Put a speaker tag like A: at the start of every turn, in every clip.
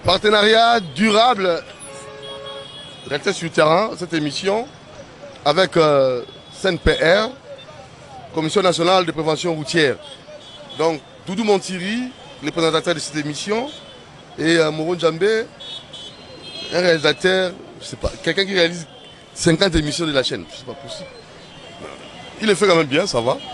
A: Partenariat durable, réalité sur le terrain, cette émission, avec CNPR, Commission nationale de prévention routière. Donc, Doudou Montiri, le présentateur de cette émission, et Moron Djambé, un réalisateur, je sais pas, quelqu'un qui réalise 50 émissions de la chaîne, c'est pas possible. Il le fait quand même bien, ça va.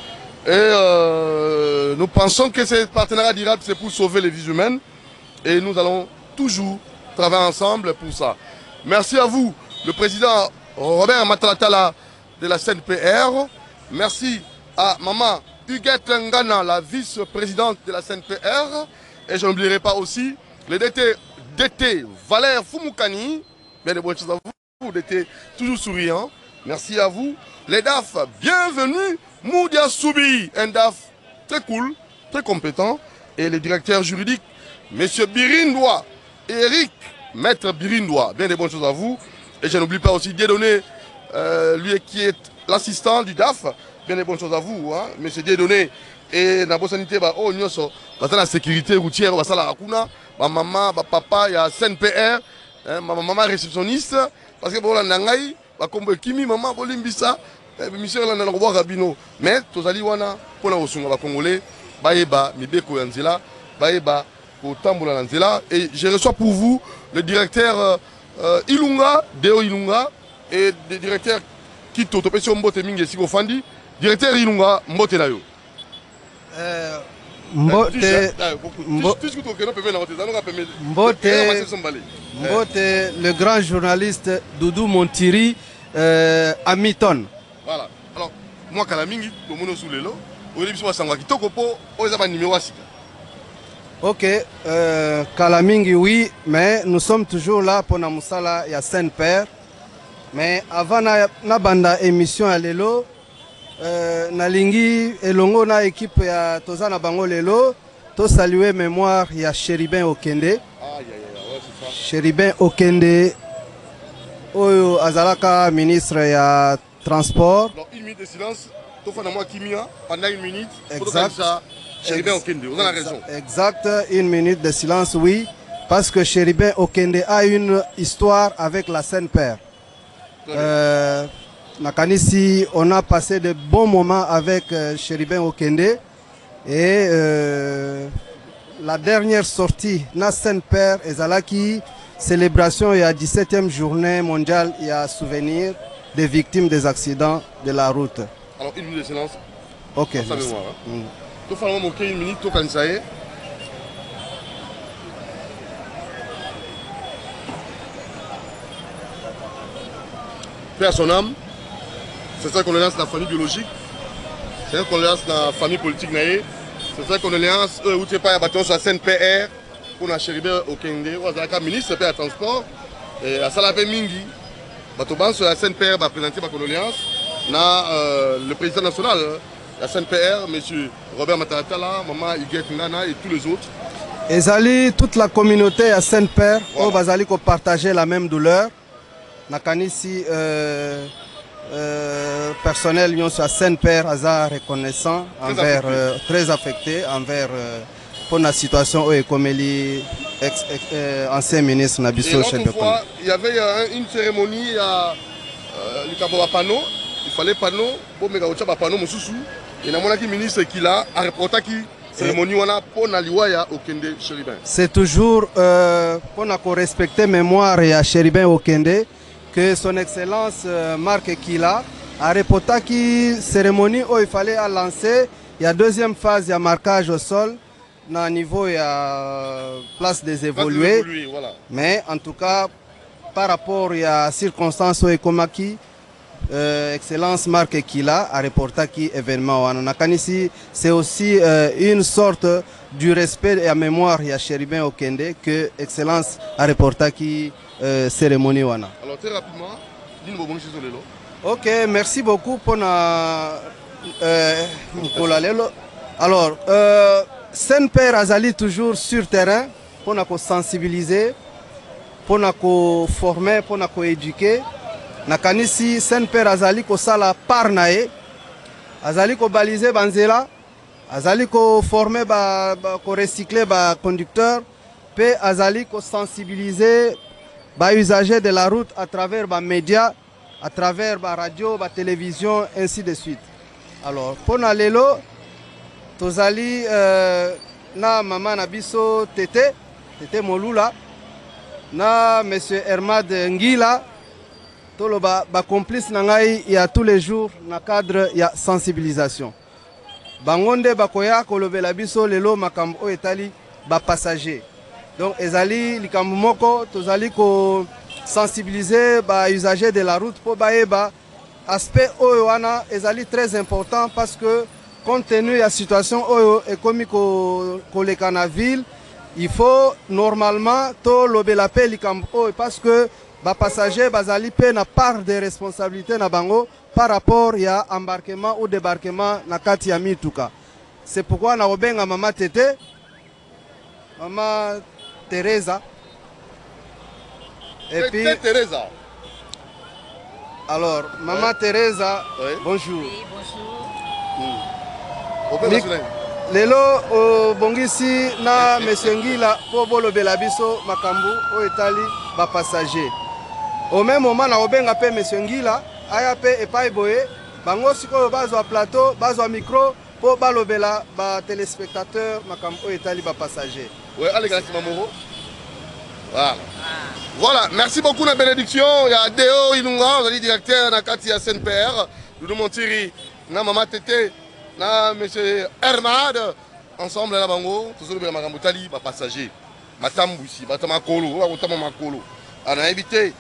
A: Et nous pensons que ce partenariat durable, c'est pour sauver les vies humaines. Et nous allons toujours travailler ensemble pour ça. Merci à vous, le président Robert Matalatala de la CNPR. Merci à maman Huguette Ngana, la vice-présidente de la CNPR. Et je n'oublierai pas aussi le DT Valère Fumukani. Bien de bonnes choses à vous, DT toujours souriant. Merci à vous. Les DAF, bienvenue. Moudia Soubi, un DAF très cool, très compétent. Et le directeur juridique, Monsieur Birindoua, Eric, Maître Birindoua. Bien des bonnes choses à vous. Et je n'oublie pas aussi Dieudonné, lui qui est l'assistant du DAF. Bien des bonnes choses à vous, hein. Monsieur Dieudonné. Et dans la sanité, oh, nyoso, la sécurité routière, la Akuna, ma maman, ma papa, il y a CNPR, ma maman réceptionniste. Parce que bon, la Nangaï, ma combo Kimi, maman, Bolimbisa. Monsieur là na roi Rabino mais tozali wana pour la osunga ba congolais baeba mibeko ya nzela baeba ko tambola na nzela et je reçois pour vous le directeur Ilunga Deo Ilunga et le directeur Kito Topesio Mbote Mingi Siko Fandi directeur Ilunga Mbote na yo
B: Mbote le grand journaliste Doudou Montiri à Miton.
A: Voilà. Alors, moi, Kalamingi, le mono sous les lots, au début, je suis Tokopo, on a numéro.
B: Ok, Kalamingi, oui, mais nous sommes toujours là pour la Moussala et Saint-Père. Mais avant la banda émission à Lelo, Nalingi et Longo na équipe ya Tozana Bango Lelo, to saluer mémoire ya Chéribin Okende. Chéribin Okende, Oyo Azalaka, ministre ya transport.
A: Alors, une minute de silence. Pendant une minute.
B: Exact.
A: Chéribin Okende, vous avez raison.
B: Exact, une minute de silence, oui. Parce que Chéribin Okende a une histoire avec la Saint-Père. Nakanisi, on a passé de bons moments avec Chéribin Okende. Et la dernière sortie, na Saint-Père et Zalaki, célébration, il y a 17e journée mondiale, il y a souvenir des victimes des accidents de la route.
A: Alors, une minute de silence.
B: Ok.
A: Tout faire une minute, tout comme ça. Paix à son âme. C'est ça qu'on lance la famille biologique. C'est ça qu'on lance la famille politique. C'est ça qu'on lance où tu n'es pas abattu sur la CNPR. Pour la Chéribin Okende. On a ministre de transport. Et à Salapé Mingi. Batoban sur la CNPR va présenter ma condoléance. Le président national, la CNPR, M. Robert Matalatala, Maman Huguette Ngana et tous les autres.
B: Et Zali, toute la communauté à CNPR, on va partager la même douleur. Nakanisi, personnel, nous sommes à CNPR, reconnaissant, envers, très affecté envers pour la situation où comme ancien ministre Nabiso Chebekon.
A: Il y avait une cérémonie à Pano, il fallait Pano, pour me Pano Moussousou, et le ministre qui l'a reporté qui cérémonie pour Naliwaya Okende Chéribin.
B: C'est toujours pour respecter la mémoire de Chéribin Okende que son excellence Marc Kila a reporté qui cérémonie où il fallait lancer. Il y a deuxième phase, il y a marquage au sol. Au niveau il y a place des évolués,
A: voilà.
B: Mais en tout cas par rapport à circonstances où Ekomaki excellence Marc Kila a reporté qui événement c'est aussi une sorte du respect et la mémoire de Chéribin Okende que excellence a reporté qui cérémonie wana.
A: Alors très rapidement, dis-nous
B: ok, merci beaucoup pour alors Saint-Père Azali toujours sur terrain pour nous sensibiliser, pour nous former, pour nous éduquer. Nakanisi Saint-Père Azali ko sala parnae, Azali ko baliser banzela, Azali ko former ko recycler ba conducteur pe azali ko sensibiliser ba usagers de la route à travers ba médias, à travers ba radio, ba télévision, ainsi de suite. Alors pour na lelo tozali na maman na biso Tete Molula na monsieur Hermad Ngila tolo ba complice na ngai ya tous les jours na cadre ya sensibilisation. Bangonde bakoya kolobela biso lelo makambo o etali ba passager. Donc ezali likambo moko tozali ko sensibiliser ba usagers de la route pour baeba aspect oyo wana ezali très important parce que compte tenu de la situation oyo ekomi ko leka na ville, il faut normalement to lobela pe likambo parce que ba passager bazali pe na part de responsabilité na bango par rapport à embarquement ou débarquement na kati ya mituka. C'est pourquoi na obenga mama Tete, maman Teresa. Et puis
A: Teresa.
B: Alors, maman Teresa,
A: oui.
B: Bonjour.
C: Oui, bonjour.
B: Lelo bongisi na monsieur Ngila po bolobela biso makambu o etali ba passager. Au même moment na obenga pe monsieur Ngila aya pe epai boye bango siko bazwa plateau, bazwa micro po balobela ba téléspectateurs makambu o etali ba passager.
A: Oui, allez gars, Mamoro. Voilà. Voilà, merci beaucoup la bénédiction. Il y a Deo Ilunga, on est directeur na kati ya SNPR. Nous montiri na maman Tete. Na monsieur Hermad, ensemble na bango, toujours le makambo tali ba passager. Matambu ici, batamakolo, on va kotama makolo. On a invité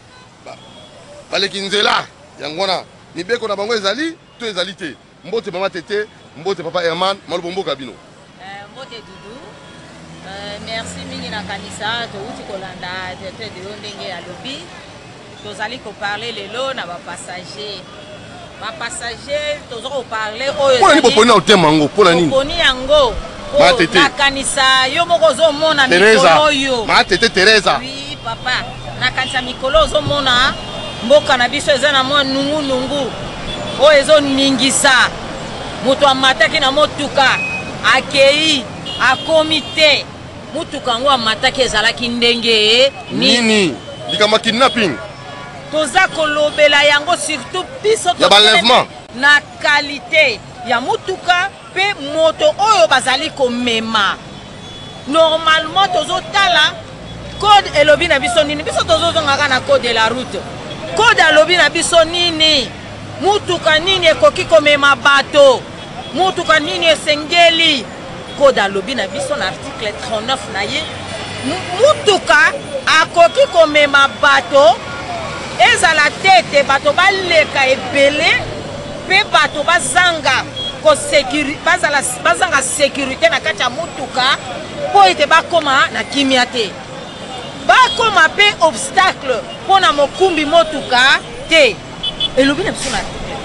A: ba lekinzela yangona. Ni beko na bango ezali, to ezali te. Mbote maman Tete, mbote papa Herman, malubombo kabino.
C: Mbote Doudou. Merci mingi na kanisa to uti kolanda de ndenge ya lobby. Tozali ko parler lelo na ba passager. Ma passager toujours parler oyo
A: pour ni poni au tema ngo pour nini
C: poni yango
A: ma Tete
C: na kanisa yo moko zo mona
A: mikolo
C: yo
A: ma Tete Teresa
C: oui papa na kanisa mikolo zo mona mboka na biso eza na mwa nungu o ezo ningisa mutu amataki na motuka akei akomite mutuka ngo amataki ezalaki ndenge
A: nini likama kidnapping.
C: Toza kolobela yango surtout biso
A: ya balèvement
C: na qualité ya mutuka pe moto oyo bazali ko mema. Normalement tozo tala code elobi na biso nini biso tozo ngaka na code de la route. Code elobi na biso nini mutuka nini ekoki ko mema bato. Mutuka nini esengeli code elobi na biso na article 39 na ye. Mutuka akoki ko mema bato ezala tete bato baleka ebele pe bato bazanga ko sécurité bazanga sécurité na kati ya mutuka po ete bakoma na kimia te bakoma pe obstacle pona mokumbi motuka te elobi na biso na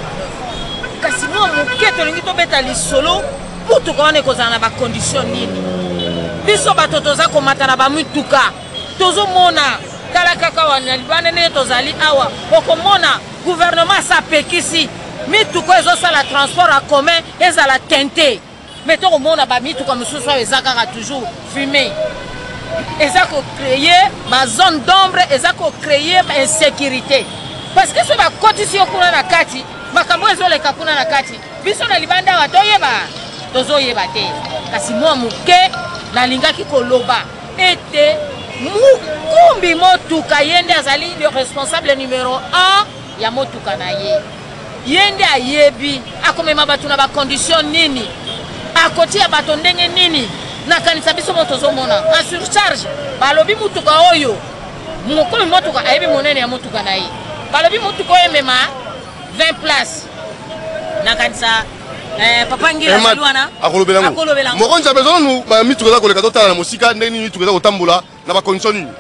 C: kasi mwa moke tolingi tobeta lisolo mutuka wana ekozala na bacondition nini biso bato toza komata na bamutuka tozomona tala kaka wana libane ne tozali awa okomona gouvernement sapekisi mituko ezosala transport en commun ezala tente mais tokomona ba mituka mosusu eza kaka toujours fumé eza ko créer ba zone d'ombre eza ko créer ba insécurité parce que so ba kotisi okuna na kati makambo ezoleka kuna na kati biso na libanda wa tozoyeba te kasi mwa muke na lingaki koloba ete mukumbi motuka yende azali le responsable numéro 1 ya motuka na ye yende ayebi akomema bato na ba condition nini akotia bato ndenge nini na kanisa biso moto zomona en surcharge balobi motuka oyo mukumbi motuka ayebi monene ya motuka na ye balobi motuka oyo mema 20 places na kanisa papa ngira salwana
A: akolobela ngo mokonza besoin nous ba mituka za koleka totala na musika ndeni mituka za kotambola na ba condition nini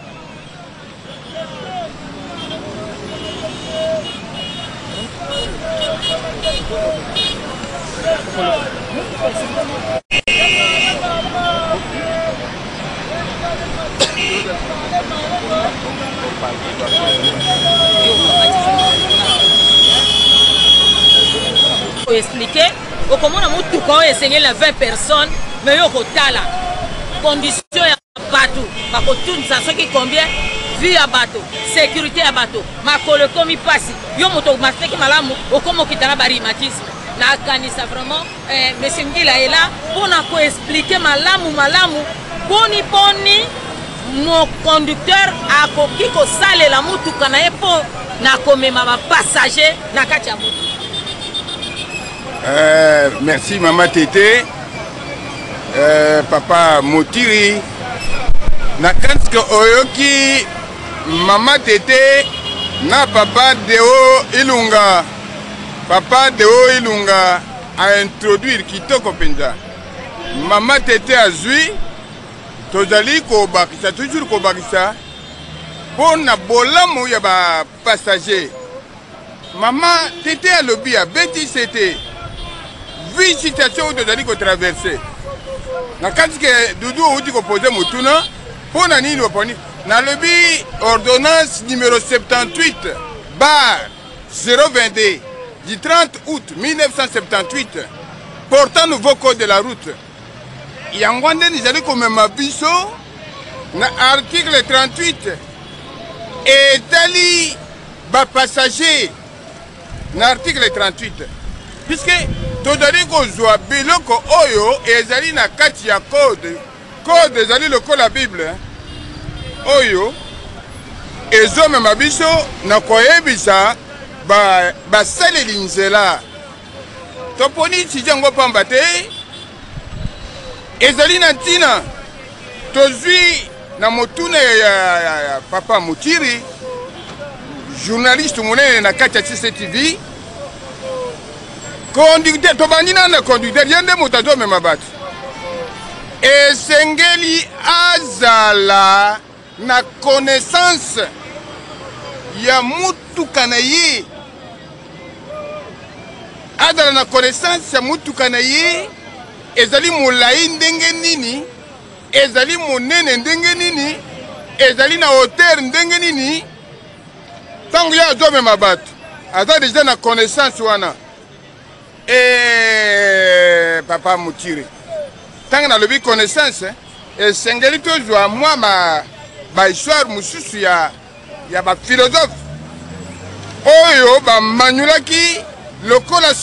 C: expliquer comment on a mutuka esengeli na 20 personnes mais yo kotala condition ya bato bakotunisa soki combien vie ya bato sécurité ya bato makolo ekomi mpasi yo moto maseki malamu okoma okitana barimatisme nakanisa vraiment monsieur Ngila est là mpona koexplike malamu poni mon conducteur akoki kosalela mutuka na ye mpo na komema bapassager na kati ya mutuka.
D: Merci Maman Tété, Papa Motiri. Nakanske oyoki Maman Tété na Papa Deo Ilunga. Papa Deo Ilunga a introduire kitoko penza. Maman Tété azui tozali ko bakisa toujours ko bakisa pour na bolamu ya ba passager. Maman Tété a lobby a beti c'était vu situation où tozali ko traverser. Na kanske dudu outi ko poser mutuna pour na nini oponi na lobby ordonnance numéro 78 bar 022 du 30 août 1978 portant nouveau code de la route. Yangwande nizali komema biso na article 38 etali ba passager na article 38 puisque tozali kozwa biloko oyo ezali na kati ya code ezali lokola Bible oyo ezomema biso na koyebisa basaleli nzela toponi tijango pamba te ezali na ntina tozwi na motuna ya Papa Mutiri journaliste monene na kati ya CCTV conducteur tobandi na conducteur yende moto azomema bato esengeli azala na connaissance ya mutuka na ye azala na connaissance ya mutuka na ye ezali molai ndenge nini ezali monene ndenge nini ezali na hauteur ndenge nini tango ya azomema bato aza deja na connaissance wana Papa Mutiri tango na lobi connaissance esengeli tozwa mwa ba histoire mususu ya ba philosophe oyo bamanyulaki lokola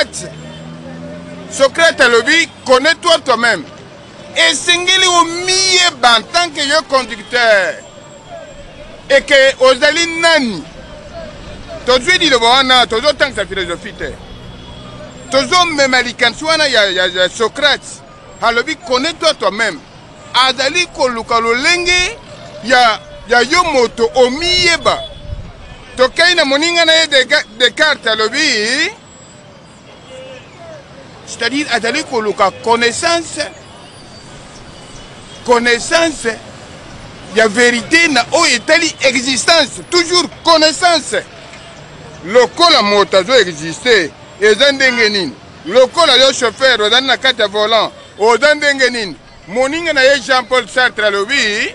D: Socrate alobi connais-toi toi-même. Et singeli omiyeba en tant que yo conducteur. Et que ozali nani. Tozwi di lobo wana tozo tank sa philosophie te. Tozo memalikansi wana ya Socrate. Alobi connais-toi toi-même. Azali koluka lolenge ya yo moto omiyeba. Tokei na moninga na ye Descartes alobi. C'est-à-dire, azali koluka connaissance ya vérité na o etali existence, toujours connaissance. Lokola moto azo exister, eza ndenge nini? Lokola yo chauffeur ozali na kati ya volant, oza ndenge nini? Moninga na ye Jean-Paul Sartre alobi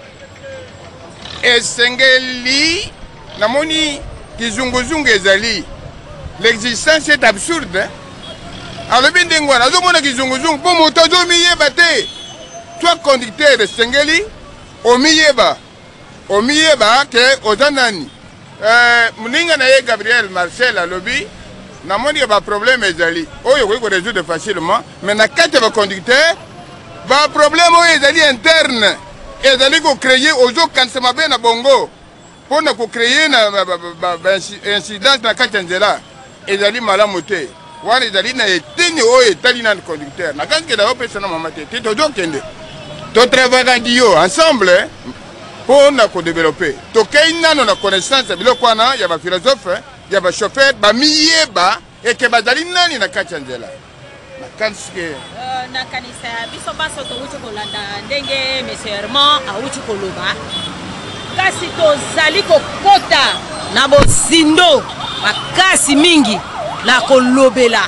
D: esengeli namoni kizunguzungu ezali. L'existence est absurde, hein? Alors bien dengwana azomona kizunguzungu po moto azomiyeba te. Toi conducteur sengeli omiyeba ke ozanani muninga na ye Gabriel Marcel alobi namoni ba problème ezali oyo ko résoudre facilement mais na kati ba conducteur ba problème oyo ezali interne ezali ko créer ozo kansema be na bongo pona ko créer na incidence na kati nzela ezali malamu te. Wana ezali na eteni oyo etali na conducteur na kanske da opesa na Mama Tété tozokende to travailler ensemble pour na ko développer to kei nano na connaissance biloko wana ya ba philosophe ya ba chauffeur ba miyeba et que bazali nani na kati nzela na kanske
C: na kanisa biso baso to uti kolanda ndenge monsieur Herman a uti koloba kasi tozali kokota na bosindo makasi mingi na kolobela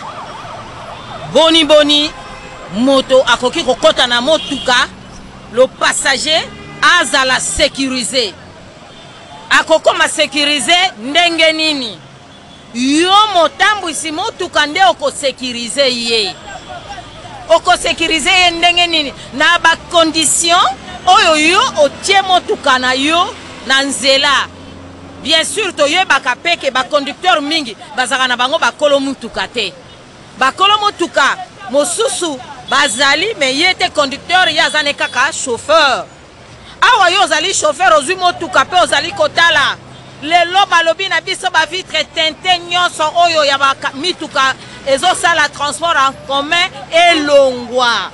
C: boni moto akoki kokota na motuka le passager azala sécurisé akokoma sécurisé ndenge nini yo motambwisi motuka nde oko sécurisé ye ndenge nini na ba condition oyo yo otie motuka na yo na nzela. Bien sûr toyebaka pe ke ba conducteur mingi bazaka na bango bakolo mutuka te. Bakolo mutuka mosusu bazali me yete conducteur yazane kaka chauffeur. Awa yo ozali chauffeur ozwi motuka pe ozali kotala. Lelo balobi na biso ba vitre tente nyonso oyo ya ba mituka ezosala transport en commun elongwa.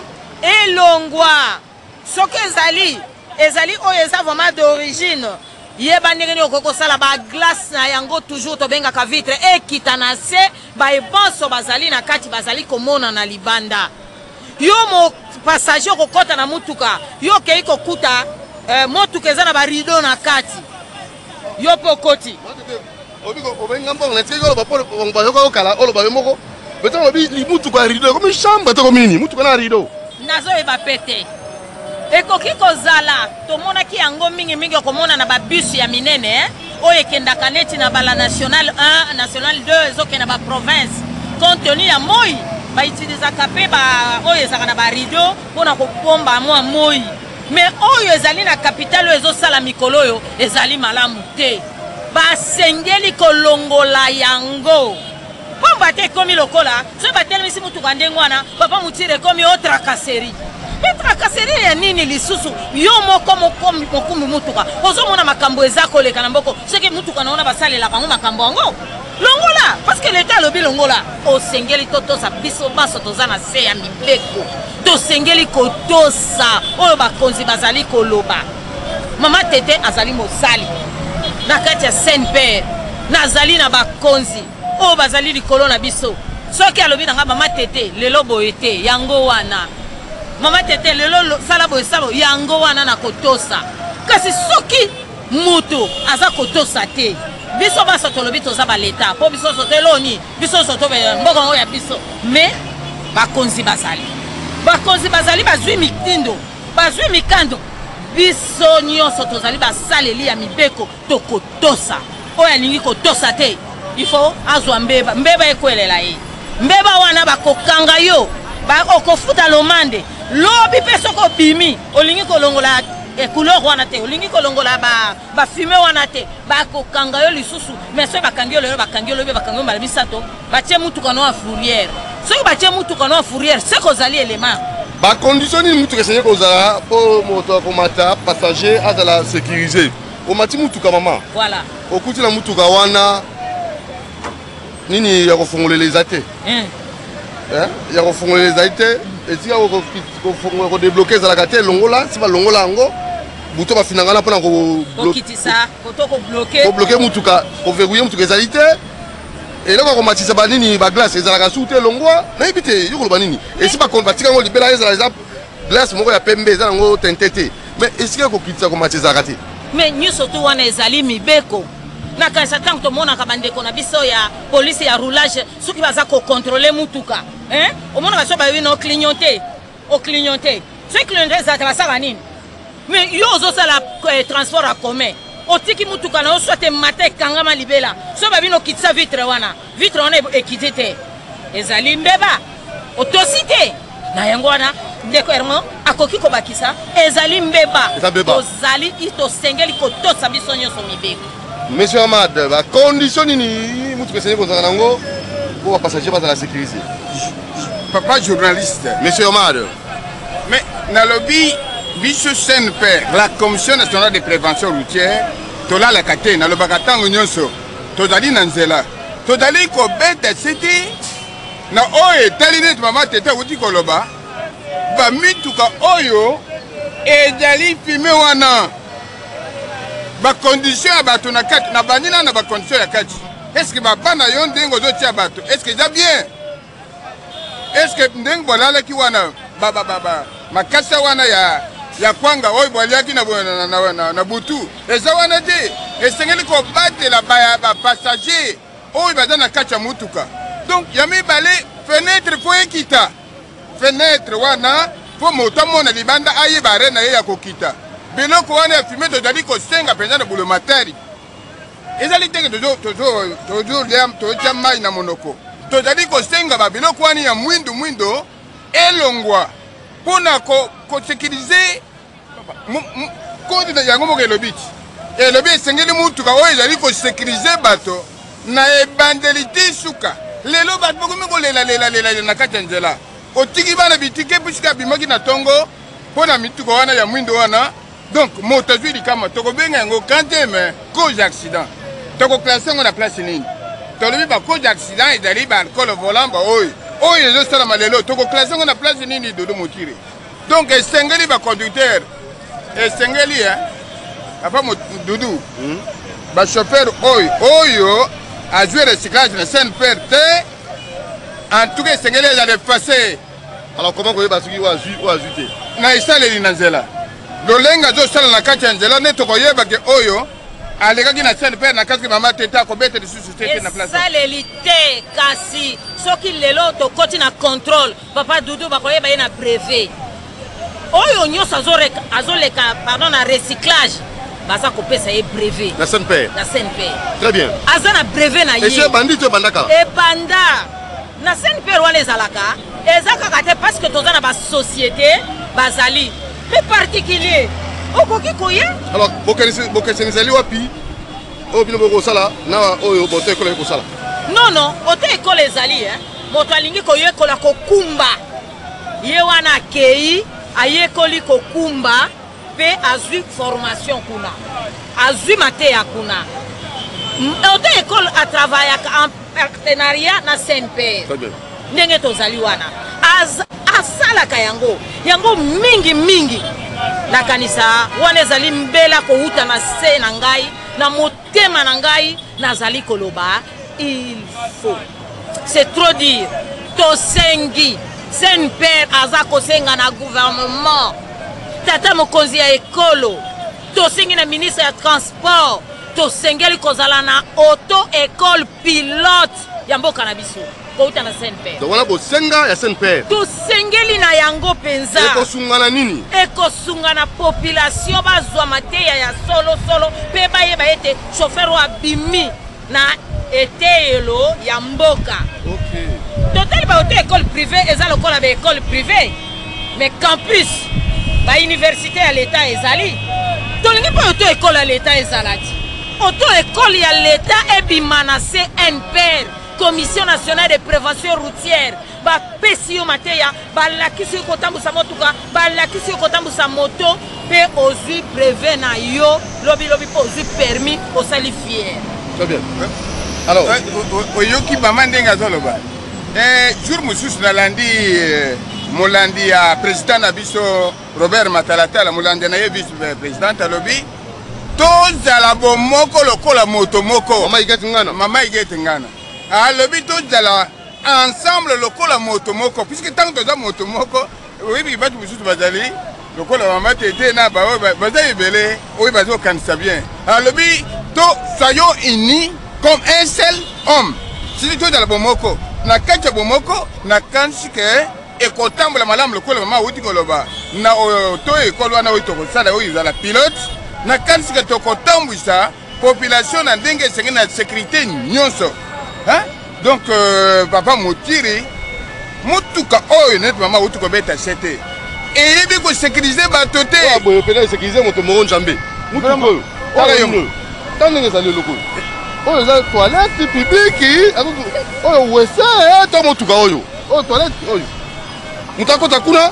C: Soki ezali oyo eza vraiment d'origine. Yeba ndenge okoko sala ba glace na yango toujours to benga ka vitre ekita na se ba ebonso bazali na kati bazali komona na libanda. Yo mo passager kokota na mutuka yo kei kokuta motuka eza na ba rideau na kati. Yo pokoti.
A: Obenga mbongo na tsiko ba polo ba yoko kala olo ba yomoko. Beto lobi mutuka rideau comme chambre to komini mutuka na rideau.
C: Nazo eba pete. Ekoki kozala tomonaki yango mingi okomona na ba bus ya minene oyo ekendaka neti na bala national 1 national 2 ezokenda ba province compte tenu ya moi ba utilisaka pe ba oyo ezaka na ba rideau mpona kopomba mwa moi mais oyo ezali na capitale oyo ezosala mikolo oyo ezali malamu te basengeli kolongola yango pomba te ekomi lokola so batelemisi mutuka ndenge wana papa mutire ekomi otracasserie. Tracasserie ya nini lisusu yo moko mokumu mutuka ozomona makambo eza koleka na mboko soki mutuka naona basalela bango makambo yango longola parce que l'état lobi longola osengeli totosa biso baso toza na se ya mibeko tosengeli kotosa oyo bakonzi bazali koloba mama tete azali mosali na kati ya Saint-Père nazali na bakonzi oyo bazali likolo na biso soki alobi nanga mama tete lelo boye te yango wana mama tete lelo sala boye sabo yango wana na kotosa kasi soki mutu aza kotosa te biso baso tolobi toza ba leta po biso soteloni biso soto mboko ngo ya biso mais bakonzi bazali bazwi mitindo bazwi mikando biso nyonso tozali basaleli ya mibeko tokotosa oyo alingi kotosa te il faut azwa mbeba ekwelela ye mbeba wana bakokanga yo okofuta lomande lobi pe soko bimi olingi kolongola couleur wana te olingi kolongola ba fume wana te bakokanga yo lisusu mais so bakangi yo lelo bakangi yo lobi bakangi yo mbala misato batie mutuka no fourrière soki batie mutuka no fourrière c'est kozali élément
A: ba condition ni mutuka senye kozala po moto komata passager azala sécurisé omati mutuka mama
C: voilà
A: okuti na mutuka wana nini ya kofongolela te ya kofongolela te etika ko débloquer ezalaka te longola si balongola yango buto bafinanga na mpona kobloke mutuka koverrouille mutuka ezali te eloko akomatisa banini baglace ezalaka su te longwa nayebi te yo koloba nini esi batika yango libela ezala eza glace moko ya pembe eza nango tente te mais esika kokitisa komatisa ezalaka te
C: mais nyonso tu wana ezali mibeko nakanisa ntango tomonaka bandeko na biso ya polisi ya roulage soki baza kocontrole mutuka omonaka so bayebi na oclignoté soki clignoté ezalaka basala nini mais yo ozosala transport en commun otiki mutuka na yo soit mata ekangama libela so bayebi na okitisa vitre wana ekiti te ezali mbeba otosi te na yango wana ndeko ermo akoki kobakisa ezali mbeba ozali tosengeli kotosa biso nyonso mibeko.
A: Monsieur Ahmad, la condition ni mutuka senye kozala nango pour ba passager bazala sécuriser.
D: Papa journaliste.
A: Monsieur Ahmad.
D: Mais na lobby biso Saint-Père, la Commission nationale de prévention routière, tola la kate na lobaka tango nyonso. Tozali na nzela. Tozali ko beta city na oye talinet mama tete uti koloba. Ba mituka oyo ezali filmé wana. Ba condition ya bato na kati na banina na ba condition ya kati. Est-ce que baba na yo ndengo zo tia bato? Est-ce que ça bien? Est-ce que ndengo bolala ki wana baba makasa wana ya kwanga oyo boliaki na butu. Eza wana te. Esengeli ko batela ba passager oyo baza na kati ya mutuka. Donc ya mibale fenêtre fo ekita. Fenêtre wana fo moto mona libanda aye bare na ye ya kokita. Biloko wana ya filmé tozali kosenga mpenza na bulomatari ezali teke toujours liam totia mai na monoko tozali kosenga babiloko wana ya mwindo elongwa mpona kosekirize code de yango moko elobi ti elobi esengeli mutuka oyo ezali kosécurize bato na ebandeli te suka lelo bato bakomi kolela na kati ya nzela otiki bana bitike puisque abimaki na ntongo mpo na mituka wana ya mwindo wana donc moto azwi likama tokobenga yango kanteme cause accident tokoklase yango na place nini tolobi bacause accident ezali baalcool volant oyo ezosalama lelo tokoklase yango na place nini dodo motire donc esengeli baconducteur esengeli papa dudu bachauffeur oyo azwi recyclage na SNPR te en tout cas esengeli ezali efase.
A: Alors comment vous avez ajouté
D: na esaleli na nzela lolenge azosala na kati ya nzela nde tokoyeba ke oyo alekaki na SNPR na kati mama tete akobeta lisusu te na place
C: esaleli te kasi soki lelo tokoti na contrôle papa dudu bakoyeba ye na brevet oyo nyonso azoleka pardon na recyclage baza kopesa ye brevet
A: na SNPR très bien
C: aza na brevet na ye
A: ese bandi to bandaka
C: ebanda na SNPR wana ezalaka eza kaka te parce que toza na basociété bazali mais particulier okoki koye
A: alors bokeseni ezali wapi oyo bino bokosala na oyo boto ekolo ekosala
C: non oto ekolo ezali moto alingi koyekola kokumba ye wana akei ayekoli kokumba mpe azwi formation kuna azwi mateya kuna oto ekolo atravaillaka en partenariat na SNPR ndenge tozali wana asalaka yango mingi nakanisa wana ezali mbela kouta na se na ngai na motema na ngai nazali koloba il faut c'est trop dire tosengi SNPR aza kosenga na gouvernement tata mokonzi ya ekolo tosengi na ministre ya transport tosengeli kozala na auto école pilote ya mboka na biso kouta na SNPR
A: donc wana bosenga ya SNPR
C: tosengeli na yango penza
A: ekosungana nini
C: ekosungana population bazwa mateya ya solo mpe bayeba ete chauffeur abimi na eteyelo ya mboka totali baauto école privée eza lokola baécole privée mais campus bauniversité ya l'état ezali tolingi mpe auto école ya l'état ezalaki auto école ya l'état ebima na CNPR Commission nationale de prévention routière bapesi yo mateya balakisi yo kotambusa motuka balakisi yo kotambusa moto mpe ozwi brevet na yo lobilobi mpe ozwi permis osali fier.
A: Très bien. Alors
D: oyoki mama ndenge azoloba jour mosusu nalandi molandi ya président na biso Robert Matalatala molandi na ye vice président alobi tozala bomoko lokola moto moko mama igeti ngana alobi tozala ensemble lokola moto moko puisque tant toza moto moko oyebi bato mosusu bazali lokola mama tete na baza ebele oyo bazokanisa bien alobi to soyons unis comme un seul homme sisi tozala bomoko na kati ya bomoko nakanisi ke ekotambola malamu lokola mama awuti koloba na to ekolo wana oyo tokosala oyo ezala pilote nakanisi ke tokotambwisa population na ndenge esengeli na sécurité nyonso donc papa motiri mutuka oyo neti mama awuti kobeta sete eyebi kosécurize bato te
A: boyo pena esécurize moto moko nzambe mutuka oyo tala yo ntango ndenge ezali eloko oyo eza toilette publique oyo wese to motuka oyo toilette oyo moto akota kuna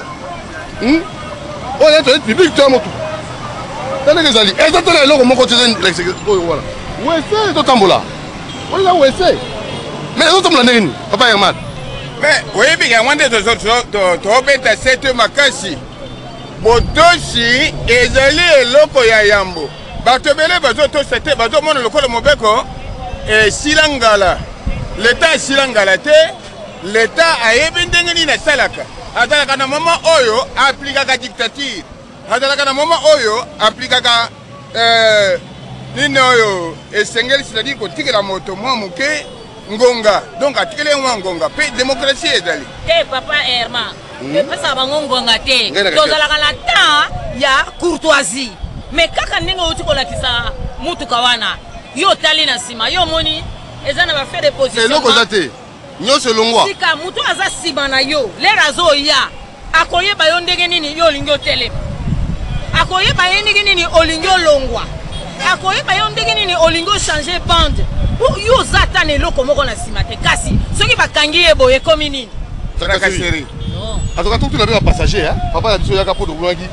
A: oyo eza toilette publique to ya motuka tandenge ezali eza tala eloko moko oyo wana wese totambola oyo eza wese mais ezotambola ndenge nini papa Herman
D: mais oyebi yango nde tobeta sete makasi botosi ezali eloko ya yambo bato ebele bazotosa te bazomona lokola mobeko esila ngala leta esila ngala te leta ayebi ndenge nini asalaka azalaka na moma oyo aplikaka dictature azalaka na moma oyo aplikaka nini oyo esengeli c'est-à-dire kotikela moto mwa moke ngonga donc atikele mwa ngonga mpe démocratie ezali
C: te papa Herman epesaka bango ngonga te tozalaka na temps ya courtoisie mais kaka ndenge outi kolakisa mutuka wana yo otali na nsima yo omoni eza na bafait de position
A: eloko eza te nyonso elongwa
C: sika moto aza nsima na yo lere azoya akoyeba yo ndenge nini yo olingi otelema akoyeba ye ndenge nini olingi olongwa akoyeba yo ndenge nini olingi ochange bande yo oza ata na eloko moko na nsima te kasi soki bakangi ye boye ekomi nini
D: tracasserie.
A: En tout cas, tout le monde passager, hein. Papa a dit qu'il y a un capot de Boulangi.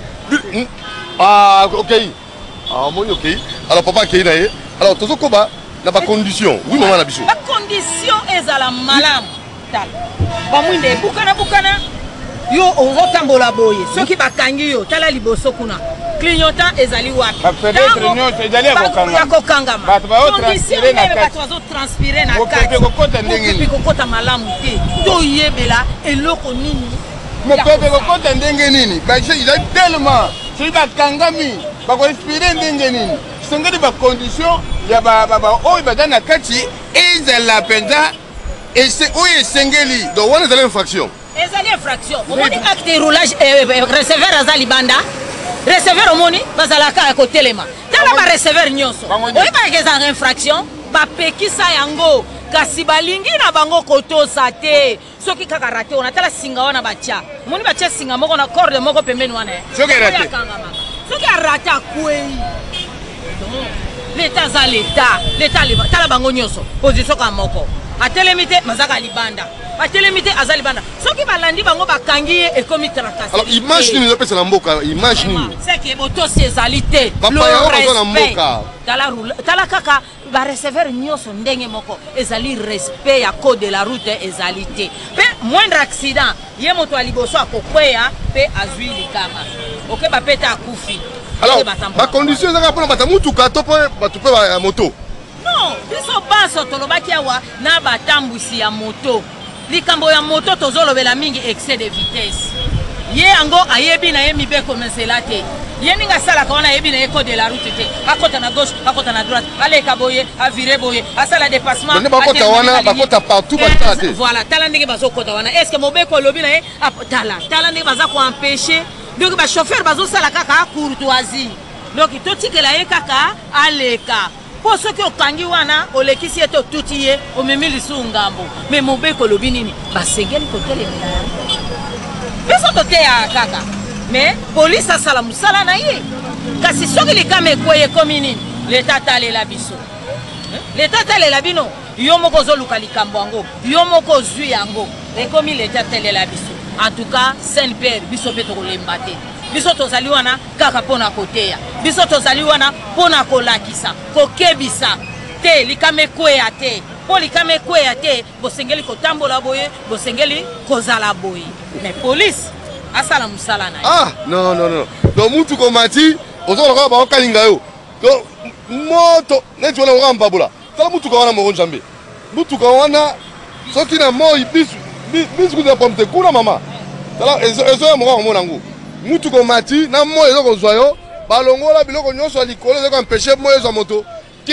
A: Ah, ok. Ah, moi, ok. Alors, papa, qui est là? Alors, tout ce qu'on a, n'a pas condition. Oui, maman, la bichou.
C: La condition est à la malam. Bamwinde, bukana. Yo, on va tambola boye. Ceux qui bakangi yo, tala liboso kuna. Clignotant ezali wapi.
D: Peut-être clignotant ezali
C: akokangama. Condition est bato bazo transpirer na kati. Okepi kokota malamu te. To yebela eloko nini.
D: Mais pepe kokota ndenge nini. Ba il a tellement si bakangami bako respirer ndenge nini. Sengeli ba condition ya ba oyo bazana kati ezala penza et c'est oyo sengeli.
A: Donc on est dans l'infraction.
C: Ezali infraction. Omoni acte de roulage receveur azali banda. Receveur omoni bazalaka ya kotelema. Tala ba receveur nyonso. Oyeba eza infraction ba pekisa yango kasi balingi na bango kotosa te. Soki kaka raté on atala singa wana batia. Omoni batia singa moko na corde moko pembeni wana.
D: Soki raté.
C: Soki raté akwei. L'état za l'état tala bango nyonso. Position ka moko. Atelemite mazaka libanda. Atelemite azali banda. Soki balandi bango bakangi ekomi tracas.
A: Alors image ni nzopesa na mboka, image ni.
C: C'est que boto sezalité.
A: Papa ya ko na mboka.
C: Tala kaka ba receveur nyonso ndenge moko ezali respect ya code de la route ezalité. Pe moindre accident, ye moto aliboso akokweya pe azui likama. OK ba peta akufi.
A: Alors ba condition za kapona batamutuka to pe batupe ba moto.
C: Non, biso baso tolobaki awa na batambusi ya moto. Likambo ya moto tozolobela mingi excès de vitesse. Ye ango ayebi na ye mibeko meselate. Ye ninga sala ka wana ayebi na ye code de la route te. Akota na gauche, akota na droite, aleka boye, avire boye, asala dépassement.
A: Ne bakota wana, bakota partout bakota te.
C: Voilà, tala ndenge bazokota wana. Est-ce que mobeko lobi na ye tala ndenge baza ko empêcher. Donc ba chauffeur bazosala kaka courtoisie. Donc totikela ye kaka aleka. Pour ceux qui ont kangi wana, olekisi eto tutiye, omemi lisu ngambo. Mais mobeko lobi nini, basengeli kotele mina. Biso tote ya kaka. Mais police asala musala na ye. Kasi soki likame kweye komi nini, l'état tale la biso. L'état tale la bino, yo moko zoluka likambo yango, yo moko zui yango. Ekomi l'état tale la biso. En tout cas, Saint-Père, biso peto kolemba te. Biso tozali wana kaka pona koteya. Biso tozali wana pona kolakisa, kokebisa te likame kwea te. Po likame kwea te, bosengeli kotambola boye, bosengeli kozala boye. Mais police asala musala na.
A: Ah, non. Donc mutu komati, ozola ba okalinga yo. Donc moto neti wana oramba bula. Tala mutu ka wana mo njambe. Mutu ka wana soki na mo bisu de pomme de kuna mama. Tala ezo ya mo ko nangu. Mutu komati na mo ezo kozwa yo balongola biloko nyonso alikolo ezo empêcher mo ezo moto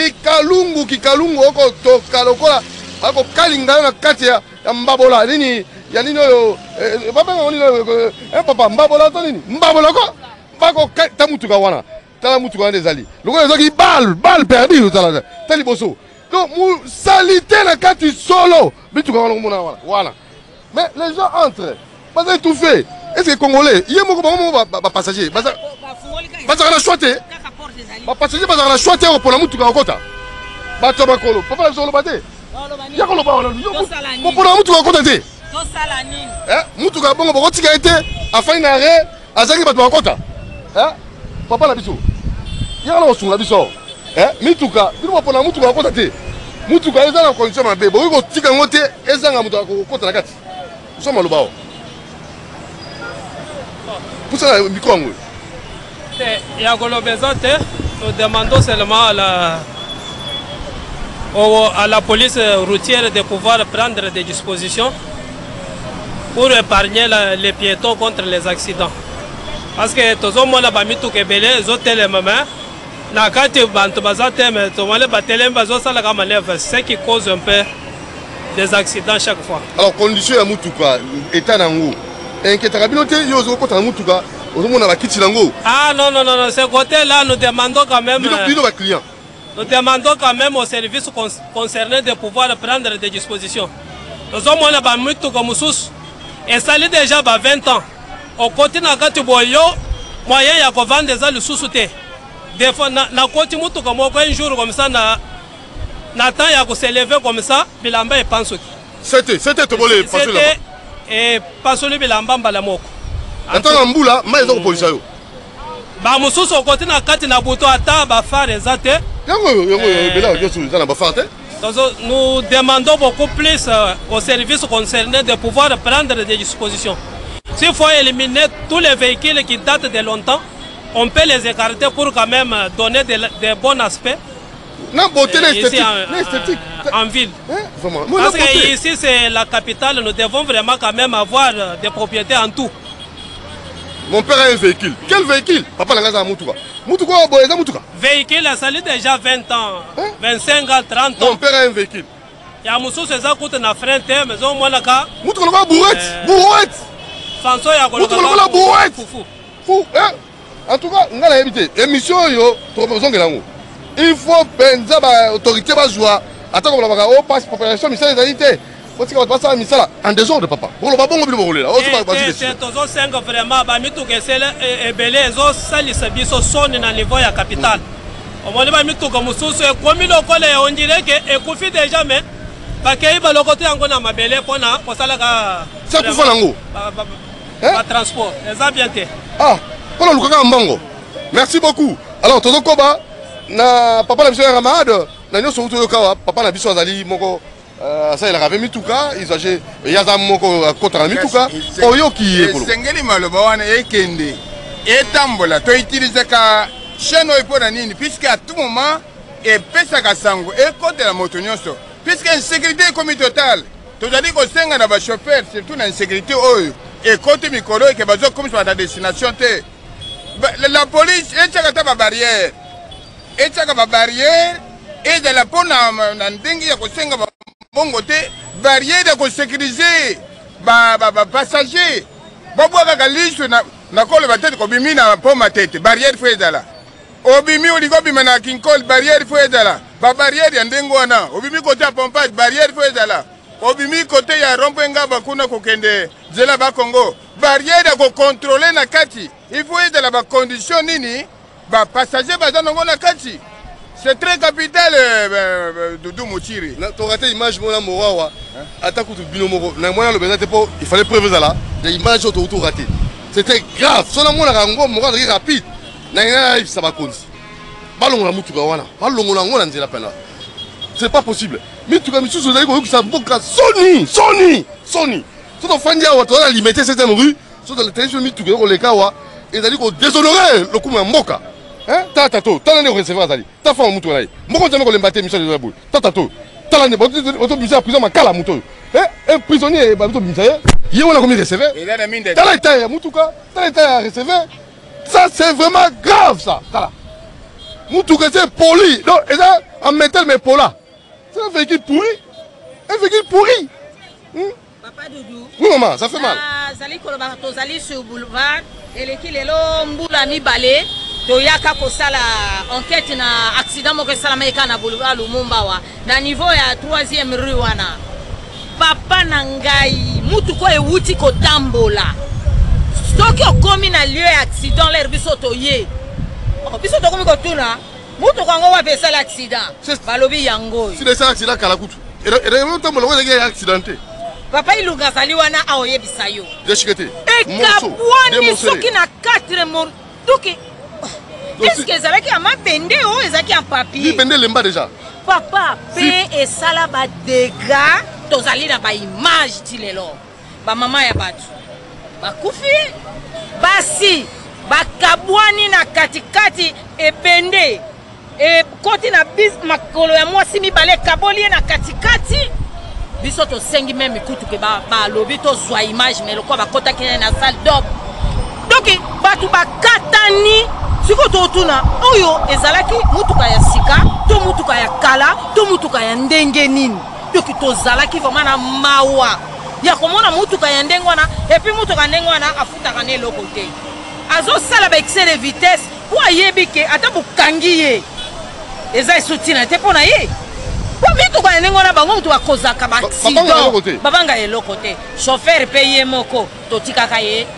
A: kikalungu oko toka lokola ako kalinga yo na kati ya mbabola nini ya nini oyo papa ngoni papa mbabola to nini mbabola ko bako ta mutu ka wana tala mutu ka ezali lokola ezo ki balle perdu tala tali boso donc mu salité na kati solo bitu ka wana voilà mais les gens entrent pas étouffés. Est-ce que les Congolais, il y a des passagers, ils ont choisi. Les passagers ont choisi pour la mouture de Kota. Bato Bakolo, papa la solo bate. Yakolo ba wana. Pour la mouture de Kota te.
C: To sala nini?
A: Mouture ka bongo boko tika été afin d'arrêt azaki bato ba Kota. Papa la biso. Yakolo sunga biso. Mituka, bino pour la mouture de Kota te. Mouture eza na condition mabe, bo ko tika ngote eza nga mouture ko Kota na kati. Soma lubao. Pour ça, le micro.
E: Nous demandons seulement à la police routière de pouvoir prendre des dispositions pour épargner les piétons contre les accidents. Parce que tout le monde a mis tout le monde, ce qui cause un peu des accidents chaque fois.
A: Alors, condition à Moutouka, état d'Angou. Ah
E: non, ce côté-là, nous demandons quand même. Nous demandons quand même aux services concernés de pouvoir prendre des dispositions. Nous sommes là, et ça déjà 20 ans. On continue à Katuboyo, moyen ya kovanda eza lisusu te. Des fois na koti mutuka moko un jour comme ça na temps ya ko s'élever comme ça bilamba e pansoki.
A: C'était tobole passer là.
E: Et passer bilamba mbala moko.
A: Attends mbula mais ezoko polisa yo.
E: Ba mususu okoti na kati na buto ata ba faire ezate. Nous demandons beaucoup plus aux services concernés de pouvoir prendre des dispositions. S'il faut éliminer tous les véhicules qui datent de longtemps, on peut les écarter pour quand même donner des bons aspects.
A: Non, beauté
E: ici en ville. Parce que ici c'est la capitale, nous devons vraiment quand même avoir des propriétés en tout.
A: Mon père a un véhicule. Quel véhicule? Papa n'a pas Moutouka. Moutouka,
E: véhicule, ça a déjà 20 ans, 25 ans, 30 ans.
A: Mon père a un véhicule.
E: Il y a Moussou, c'est ça coûte na frère, mais au moins là.
A: Moutouka, bourrette. Bourrette.
E: François, il y a
A: Moutouka, bourrette. Fou. En tout cas, on a l'habitude. Émission, il faut penser à l'autorité. Attends, on passe pour la population, en désordre, papa.
E: C'est toujours 5 vraiment, Bamitou Kessel et Belé, ça biso sonne dans le niveau de la capitale. Au moins, Bamitou Kamousou, comme on dirait que Koufi déjà, mais parce qu'il y a le côté encore dans ma Belé pour ça.
A: C'est pour faire
E: transport.
A: Ah, pour le Mbango. Merci beaucoup. Alors, Toto Koba, papa la mission Ramad, nous sommes tous papa la mission Azali, Moko. Ça il avait mis tout cas, ils âgé il y a un moko contre la mituka oyo qui est
D: sengeli maloba wana ekende etambola to utiliser ka chaîne oyo pona nini puisque à tout moment et pesa ka sango et côté la moto nyonso puisque insécurité comme totale to dali ko senga na ba chauffeur surtout na insécurité oyo et côté mikolo et que bazo comme sur la destination te la police etchaka ta ba barrière et de la pona na ndingi ya ko senga bon côté barrière de sécuriser passager bobo kaka liso na kolo batete ko bimi na poma tete barrière fo edala obimi oliko bima na kinkol barrière fo edala ba barrière ya ndengo wana obimi côté ya pompage barrière fo edala obimi côté ya rompenga bakuna kokende zela ba Congo barrière ko contrôler na kati il faut edala ba condition nini ba passager bazanongo na kati. C'est très capital, Doudou Moutiri.
A: Tu as raté l'image, mon amour. Il fallait prévoir ça là. Des images autour ratées. C'était grave. Son amour, la rapide. Ça va continuer. Ballon la moutuka wana. Ballon la ngona nzela pena. C'est pas possible. Mais tu as mis sous les ça boka Sony. Surtout Fandia ou toi la limiter cette rue. Surtout la télévision mituka ko lekawa. Et d'aller ko déshonorer le coup mboka. Hein? Tatato, t'as l'année recevoir Zali. T'as fait un mouton là. Moi, quand j'aime les Michel de la boule. Tatato, t'as l'année, tu as prison, ma cala mouton. Un prisonnier, il y a combien de recevoir. T'as l'état, Moutouka, t'as l'état à recevoir. Ça, c'est vraiment grave, ça. Moutouka, c'est poli. Non, et ça, en métal, mais pola. C'est un véhicule pourri.
C: Papa Doudou.
A: Oui, maman, ça fait mal.
C: Zali Kolobato, Zali sur boulevard, et l'équipe est là, Mboula mi balé. Toyaka kosala enquête na accident moko salameka na boulevard Lumumba wa na niveau ya 3e rue wana papa na ngai mutu ko ewuti ko tambola stoki okomi na lieu ya accident l'air biso toye biso tokomi ko tuna mutu ko ngo wa pesa l'accident balobi yango
A: si c'est accident kala kutu et tambola ko ngeke accidenté
C: papa ilunga sali wana aoye bisayo
A: deshikete
C: ekabwani soki na 4 morts toki. Est-ce que ça qui a ma pendé ou est-ce qui a papier?
A: Il pendé l'emba déjà.
C: Papa, paix et ça ba dégâts, tous allés dans ba image tilelo. Ba maman ya batu. Ba kufi. Ba si, ba kabwani na katikati e pendé. E koti na bis makolo ya moi si mi balé kaboli na katikati. Biso to sengi même ikutu ke ba lobi to zwa image mais le quoi ba kota ki na salle d'op. Donc batu ba katani siko totuna oyo ezalaki mutuka ya sika to mutuka ya kala to mutuka ya ndenge nini donc tozalaki vraiment na mawa ya komona mutuka ya ndenge wana et puis mutuka ndenge wana afutaka ne loko te azo sala ba excès de vitesse po ayebi ke ata bukangi ye eza esutina te pona ye po mituka ya ndenge wana bango mutu akozaka ba accident babanga eloko te chauffeur pe ye moko totikaka ye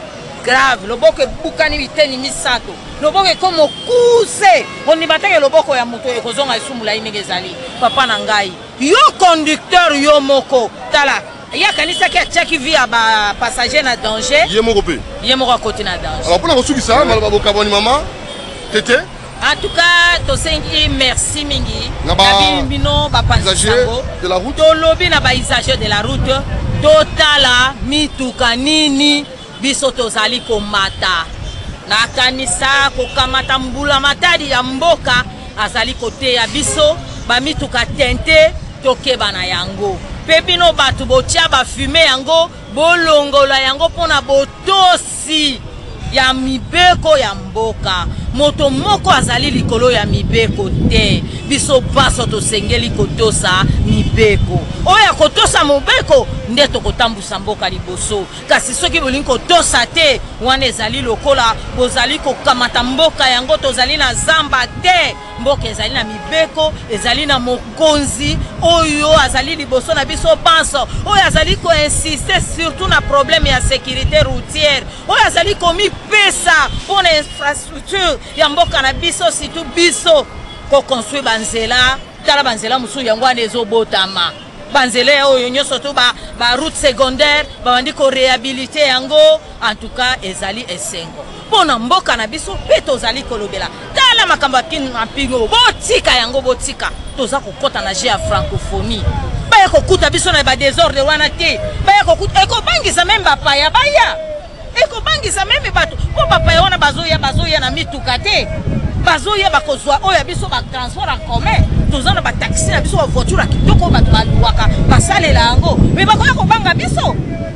C: grave loboko ebukani biteni misato loboko ekomo kuse ondimatake loboko ya moto ekozonga esumula ndenge ezali papa na ngai yo conducteur yo moko tala yakanisaki atiaki vi ya bapassager na danger
A: ye moko mpe
C: ye moko akoti na danger
A: alors mpona kosukisa maloba bokabwani mama tete
C: en tout cas tosengi merci mingi na bino bapanzisango tolobi na baisager de la route totala mituka nini biso tozali komata nakanisa kokamata mbula matadi ya mboka azali koteya biso bamituka tente tokeba na yango mpe bino bato botia bafume yango bolongola yango mpona botosi ya mibeko ya mboka moto moko azali likolo ya mibeko te biso baso tosengeli kotosa mibeko oya kotosa mobeko nde tokotambusa mboka liboso kasi soki bolingi kotosa te wana ezali lokola bozali kokamata mboka yango tozali na zamba te mboka ezali na mibeko ezali na mokonzi oyo azali liboso na biso banso oyo azali koinsiste surtout na problème ya sécurité routière oyo azali komipesa mpona infrastructure ya mboka na biso surtout biso koconstruire banzela tala banzela mosusu yango wana ezobotama banzela oyo nyonso to ba route secondaire babandi koréhabilite yango en tout cas ezali esengo mpona mboka na biso mpe tozali kolobela tala makambo ya mpingo botika yango botika toza kokota na jeu ya francophonie baya kokuta biso na badésordre wana te baya kokuta ekobangisa meme bapaya baya ekobangisa meme bato mpo bapaya wana bazoya na mituka te bazoya bakozwa oyo ya biso batransport en commun toza na bataxi na biso bavoiture ya kitoko bato baluwaka basalela yango me bakoya kobanga biso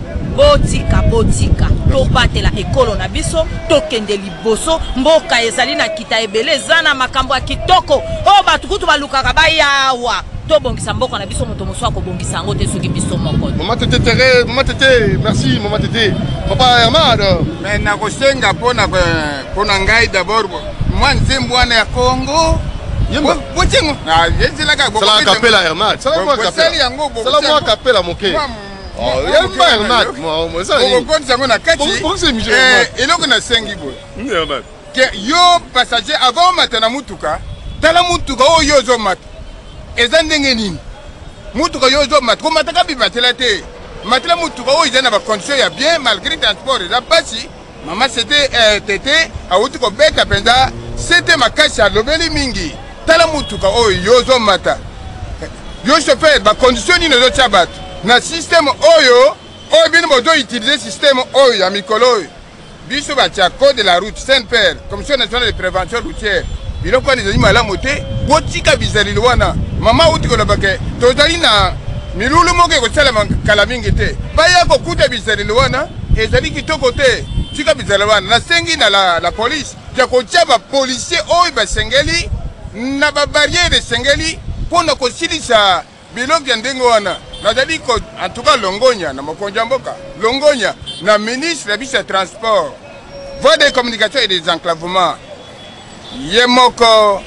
C: botika tobatela ekolo na biso tokende liboso mboka ezali na kita ebele eza na makambo ya kitoko oyo bato kutu balukaka bayawa tobongisa mboka na biso moto mosusu akobongisa yango te soki biso moko
A: Maman Tete, merci Maman Tete. Papa Hermad
D: mais nakosenga mpona ngai d'abord mwa nzembo wana ya Congo botingo
A: sala kapela Hermad sala mwa kapela moke yamba Hermad
D: okokonisa yango na kati eloko nasengi boye yo passager avant omata na mutuka tala mutuka oyo yo ozomata eza ndenge nini mutuka yo ozomata komataka bibatela te matela mutuka oyo eza na bacondition ya bien malgré transport eza pasi mama c'était tete awuti kobeta mpenza sete makasi alobeli mingi tala mutuka oyo yo ozomata yo chauffeur bacondition nini ozotia bato na système oyo bino bozoutilize système oyo ya mikolo oyo biso batia code de la route Saint-Père commission nationale de prévention routière biloko wana ezali malamu te botika bizaleli wana mama awuti kolobake tozali na milulu moko ekosalama kala mingi te baya kokuta bizaleli wana ezali kitoko te tika bizaleli wana nasengi na la police ya kotia bapolisier oyo basengeli na babarriere esengeli mpona kosilisa biloko ya ndenge wana nazali en tout cas longonya na mokonzi ya mboka longonya na ministre ya biso ya transport voie de communication et des enclavements ye moko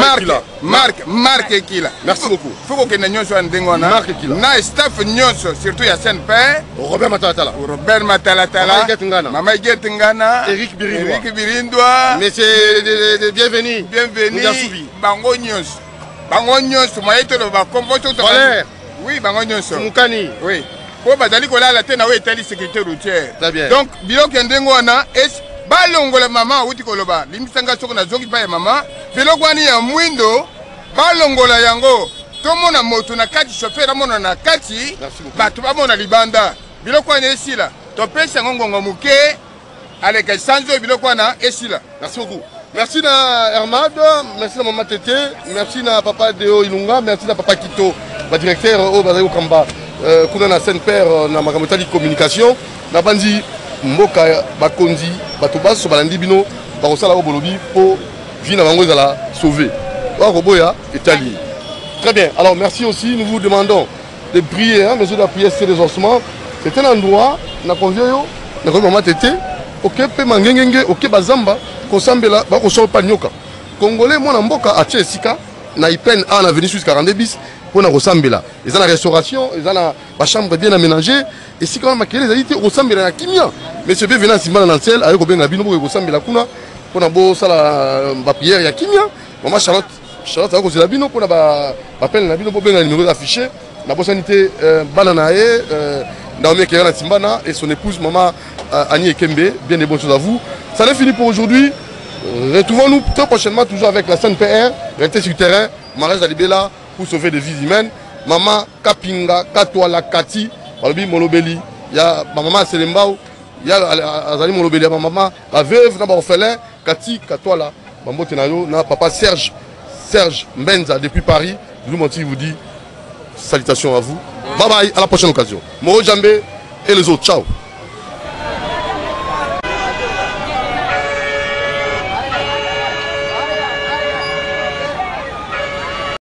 D: Marc Ekila.
A: Merci beaucoup.
D: Faut que nous soyons ndengona.
A: Marc Ekila.
D: Na staff nyonso surtout ya Saint-Père.
A: Robert Matalatala.
D: Mama Igetengana.
A: Eric
D: Birindwa.
A: Monsieur bienvenue.
D: Bienvenue. Bango nyonso. Bango nyonso mayeto ba komboto to. Oui, bango nyonso.
A: Mukani.
D: Oui. Po bazali kolala te na we etali sécurité routière.
A: Très bien.
D: Donc biloko ndengona est balongola mama awuti koloba limisanga soko na zoki pa ya mama biloko wani ya mwindo balongola yango tomona moto na kati chauffeur amona na kati bato bamona libanda biloko wani esila topesa yango ngongo muke aleka sanzo biloko wana esila.
A: Merci beaucoup. Merci na Hermad, merci na Maman Tete, merci na Papa Deo Ilunga, merci na Papa Kito, ba directeur au Bazali Kamba, kuna na Saint-Père na makamotali communication na bandi mboka bakonzi bato baso balandi bino bakosala bolobi po vie na bango ezala sauver bakoboya etali. Très bien. Alors merci aussi, nous vous demandons de prier, hein, mesure de la prière c'est des ossements. C'est un endroit na convio na ko Maman Tete OK pe mangengenge OK bazamba kosambela bakosopa nyoka. Congolais mwana mboka atie esika na ipen a na Venus 42 bis pour na Rosambela. Ils ont la restauration, ils ont la chambre bien aménagée. Et si quand même maquillé, ils ont dit Rosambela na kimia. Mais ce bien venant Simba dans le ciel, avec Oben Nabino pour Rosambela kuna, pour na bo sala ba prière ya kimia. Maman Charlotte avec Ozelabino pour na ba appel Nabino pour bien numéro affiché. La bonne sanité Bananae, Naomi Kera Timbana et son épouse maman Annie Ekembe. Bien des bonnes choses à vous. Ça n'est fini pour aujourd'hui. Retrouvons-nous très prochainement toujours avec la CNPR, restez sur le terrain, Mariage Alibela pour sauver des vies humaines. Maman Kapinga, Katwala, Kati, Balbi Molobeli, il y a ma maman Selembao, il y a Azali Molobeli, ma maman, la veuve, n'a pas orphelin, Kati, Katwala, Mambo Tenayo, n'a papa Serge Mbenza depuis Paris. Nous Monti vous dit salutations à vous. Bye bye, à la prochaine occasion. Moro Djambé et les autres, ciao.